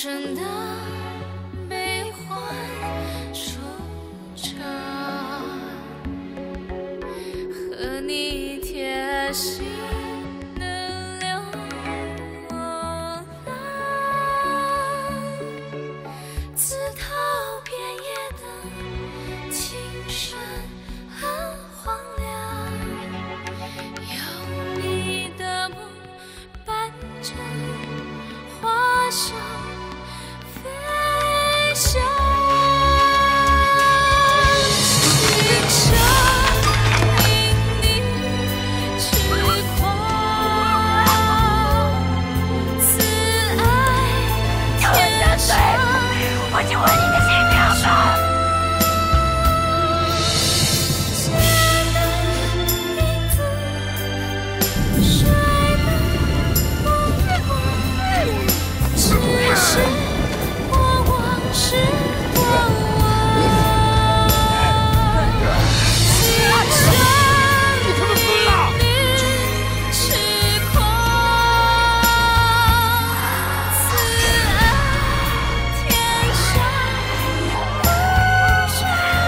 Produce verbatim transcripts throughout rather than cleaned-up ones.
真的悲欢惆怅，和你贴心的流浪，自讨遍野的情深很荒凉，有你的梦伴着花香飞翔，云上因你痴狂，此爱天上， 我就问你的心跳吧。 结的影子，睡的梦话，只是过往是过往。 你他妈疯了！ 痴狂，此爱天上无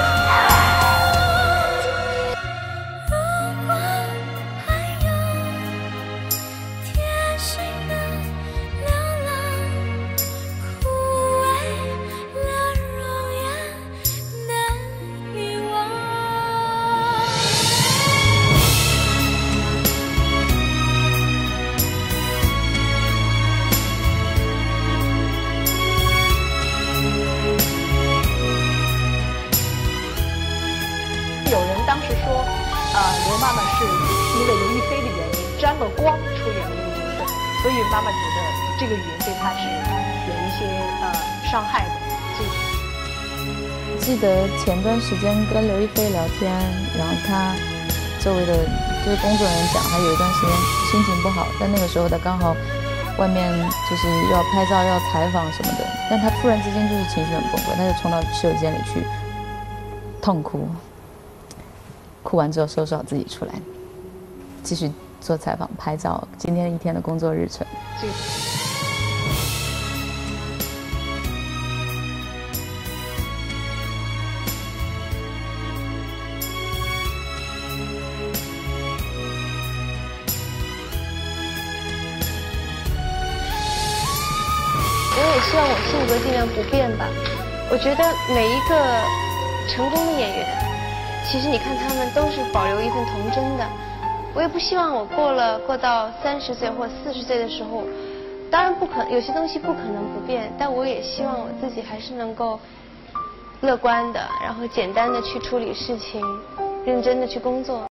常。如果还有贴心的流浪，枯萎了容颜难遗忘。 有人当时说，呃，刘妈妈是因为刘亦菲的原因沾了光出演了这个角色，所以妈妈觉得这个语言对她是有一些呃伤害的。所以记得前段时间跟刘亦菲聊天，然后她周围的就是工作人员讲，她有一段时间心情不好，但那个时候她刚好外面就是要拍照要采访什么的，但她突然之间就是情绪很崩溃，她就冲到洗手间里去痛哭，哭完之后收拾好自己出来，继续做采访拍照，今天一天的工作日程。 这个我也希望我性格尽量不变吧。我觉得每一个成功的演员，其实你看他们都是保留一份童真的。我也不希望我过了过到三十岁或四十岁的时候，当然不可有些东西不可能不变，但我也希望我自己还是能够乐观的，然后简单的去处理事情，认真的去工作。